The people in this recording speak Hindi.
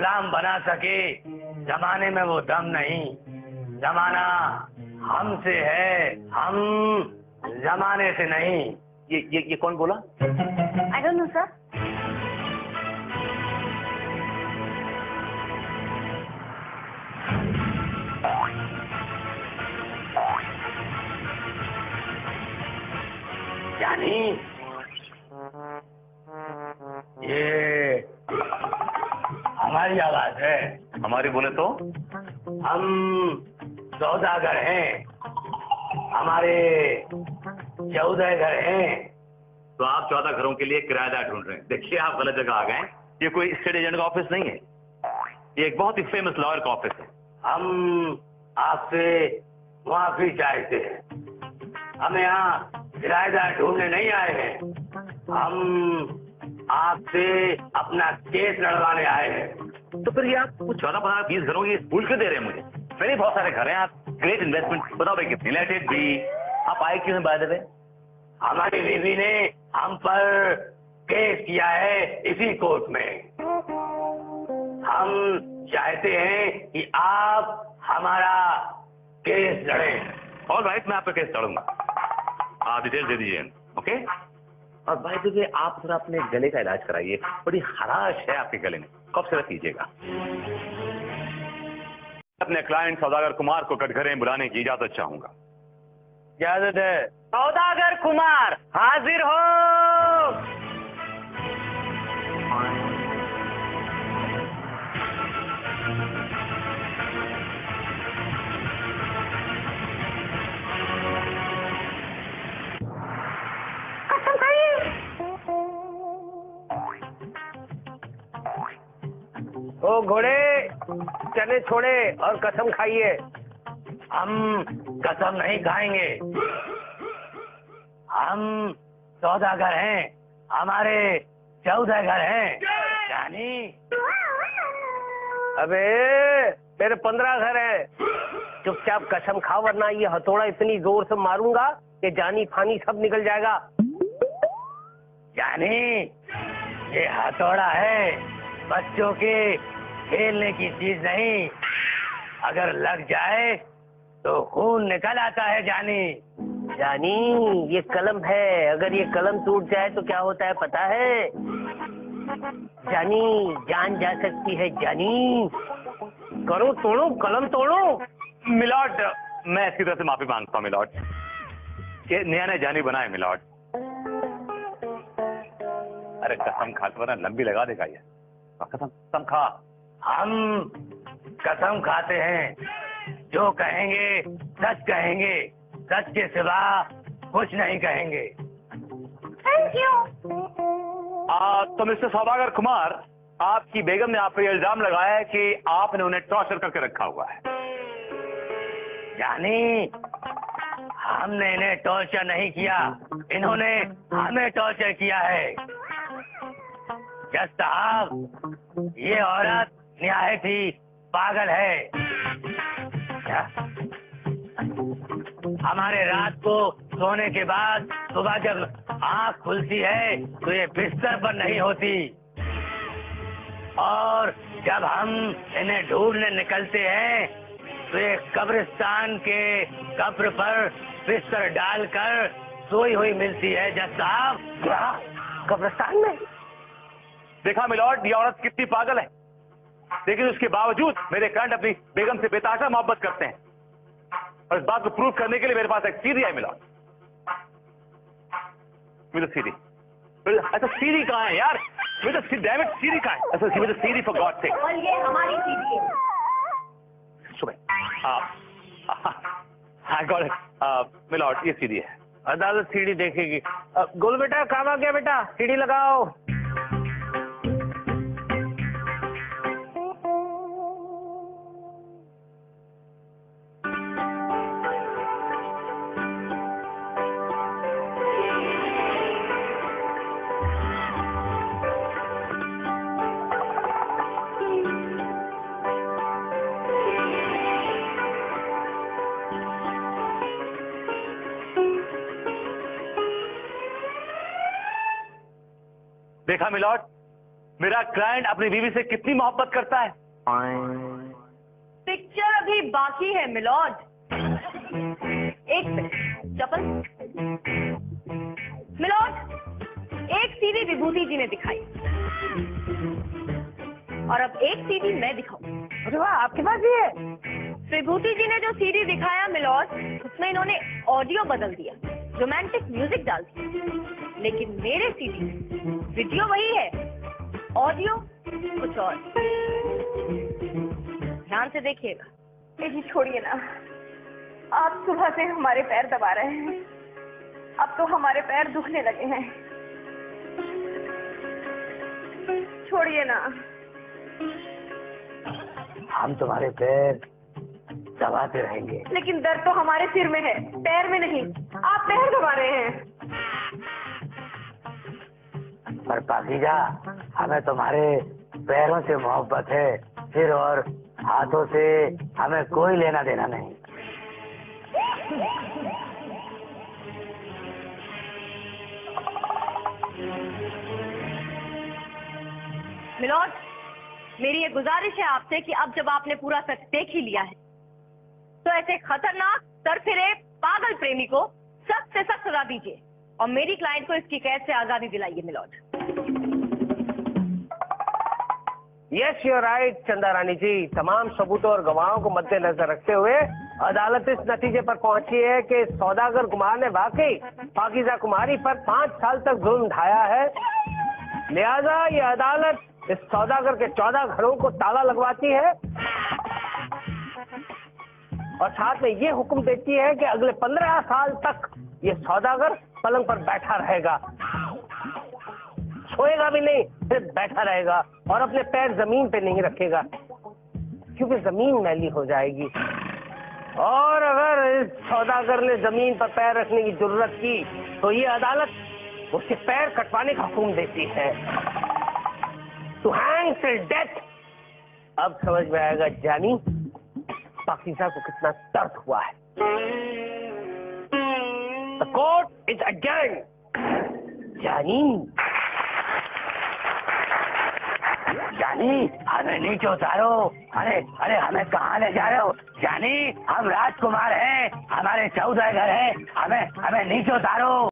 गुलाम बना सके, जमाने में वो दम नहीं। जमाना हमसे है, हम जमाने से नहीं। ये कौन बोला? I don't know sir. यानी ये हमारी आवाज है। हमारी बोले तो? हम सौदागर हैं, हमारे 14 घर हैं। तो आप 14 घरों के लिए किराएदार ढूंढ रहे हैं। देखिए, आप गलत जगह आ गए हैं। ये कोई स्टेट एजेंट का ऑफिस नहीं है, ये एक बहुत ही फेमस लॉयर का ऑफिस है। हम आपसे माफी चाहते हैं। हम यहाँ किराएदार ढूंढने नहीं आए हैं, हम आपसे अपना केस लड़वाने आए हैं। तो फिर ये आप 14, 15, 20 घरों की भूल क्यों दे रहे हैं मुझे? मेरे बहुत सारे घर हैं, आप ग्रेट इन्वेस्टमेंट, बताओ भाई कितनी? Let it be. आप आए क्यों हैं बाय द वे? हमारी बीवी ने हम पर केस किया है इसी कोर्ट में। हम चाहते हैं कि आप हमारा केस लड़ें। ऑल राइट, मैं आपका केस लड़ूंगा। आप डिटेल दे दीजिए, ओके? और बाय द वे, आप थोड़ा अपने गले का इलाज कराइए, बड़ी खराश है आपके गले में, कब से कीजिएगा। अपने क्लाइंट सौदागर कुमार को कटघरे बुलाने की इजाजत चाहूंगा। इजाजत है। सौदागर कुमार हाजिर हो। ओ घोड़े, चने छोड़े और कसम खाइए। हम कसम नहीं खाएंगे, हम सौदागर हैं, हमारे 14 घर हैं। जानी? अबे मेरे 15 घर हैं। चुपचाप कसम खा, वरना ये हथौड़ा इतनी जोर से मारूंगा कि जानी फानी सब निकल जाएगा। जानी, ये हथौड़ा है, बच्चों के खेलने की चीज नहीं। अगर लग जाए तो खून निकल आता है। जानी? जानी, ये कलम है, अगर ये कलम टूट जाए तो क्या होता है पता है? जानी, जान जा सकती है। जानी, करो तोड़ो, कलम तोड़ो। मिलॉर्ड, मैं इसकी तरफ से माफी मांगता हूँ मिलॉर्ड, ये नया नया जानी बनाए मिलॉर्ड। अरे कसम खा, वरना लंबी लगा देगा ये। कसम खा। हम कसम खाते हैं, जो कहेंगे सच कहेंगे, सच के सिवा कुछ नहीं कहेंगे। Thank you. तो मिस्टर सौदागर कुमार, आपकी बेगम ने आप पर इल्जाम लगाया है कि आपने उन्हें टॉर्चर करके रखा हुआ है। जानी, हमने इन्हें टॉर्चर नहीं किया, इन्होंने हमें टॉर्चर किया है। जज साहब, ये औरत निहायत ही पागल है। क्या? हमारे रात को सोने के बाद सुबह जब आंख खुलती है तो ये बिस्तर पर नहीं होती, और जब हम इन्हें ढूंढने निकलते हैं तो ये कब्रिस्तान के कब्र पर बिस्तर डालकर सोई हुई मिलती है। जज साहब, क्या कब्रिस्तान में? देखा मिलॉर्ड, ये औरत कितनी पागल है, लेकिन उसके बावजूद मेरे क्लाइंट अपनी बेगम से बेतहाशा मोहब्बत करते हैं, और इस बात को प्रूव करने के लिए मेरे पास एक सीडी है मिलॉर्ड। मुझे सीडी, अच्छा सीडी कहाँ है यार? मुझे डैमेज सीडी कहाँ है? अच्छा मुझे सीडी फॉर गॉड सेक। और ये हमारी सीडी है। सुबह आई गॉट इट मिलॉर्ड, ये सीडी है। अदालत सीडी देखेगी। गोल बेटा, काम आ गया बेटा, सीडी लगाओ। देखा मिलॉर्ड, मेरा क्लाइंट अपनी बीवी से कितनी मोहब्बत करता है। पिक्चर अभी बाकी है मिलॉर्ड। एक मिनट, चप्पल। मिलॉर्ड, एक सीडी विभूति जी ने दिखाई और अब एक सीडी मैं दिखाऊं। अरे वाह, आपके पास भी है? विभूति जी ने जो सीडी दिखाया मिलॉर्ड, उसमें इन्होंने ऑडियो बदल दिया, रोमांटिक म्यूजिक डाल दिया। लेकिन मेरे सीडी वीडियो वही है, ऑडियो कुछ और। ध्यान से देखिएगा। जी छोड़िए ना, आप सुबह से हमारे पैर दबा रहे हैं, अब तो हमारे पैर दुखने लगे हैं। छोड़िए ना। हम तुम्हारे पैर दबाते रहेंगे। लेकिन दर्द तो हमारे सिर में है, पैर में नहीं। आप पैर दबा रहे हैं। पर पाकीज़ा, हमें तुम्हारे पैरों से मोहब्बत है, सिर और हाथों से हमें कोई लेना देना नहीं। मिलॉर्ड, मेरी ये गुजारिश है आपसे कि अब जब आपने पूरा सच देख ही लिया है, तो ऐसे खतरनाक तरफिरे पागल प्रेमी को सख्त से सख्त सजा दीजिए और मेरी क्लाइंट को इसकी कैद से आजादी दिलाइए milord. Yes, you are right Chanda Rani जी। तमाम सबूतों और गवाहों को मद्देनजर रखते हुए अदालत इस नतीजे पर पहुंची है कि सौदागर कुमार ने वाकई पाकीज़ा कुमारी पर 5 साल तक जुल्म ढाया है। लिहाजा ये अदालत इस सौदागर के 14 घरों को ताला लगवाती है और साथ में ये हुक्म देती है कि अगले 15 साल तक ये सौदागर पलंग पर बैठा रहेगा, सोएगा भी नहीं, सिर्फ बैठा रहेगा और अपने पैर जमीन पे नहीं रखेगा, क्योंकि जमीन मैली हो जाएगी। और अगर इस सौदागर ने जमीन पर पैर रखने की जरूरत की तो ये अदालत उसके पैर कटवाने का हुक्म देती है। To hang till death. अब समझ में आएगा जानी, पाकीज़ा को कितना दर्द हुआ है। The court is adjourned. जानी, जानी, हमें नीचे उतारो। अरे अरे, हमें कहाँ ले जा रहे हो जानी? हम राजकुमार हैं, हमारे 14 घर हैं, हमें नीचे उतारो।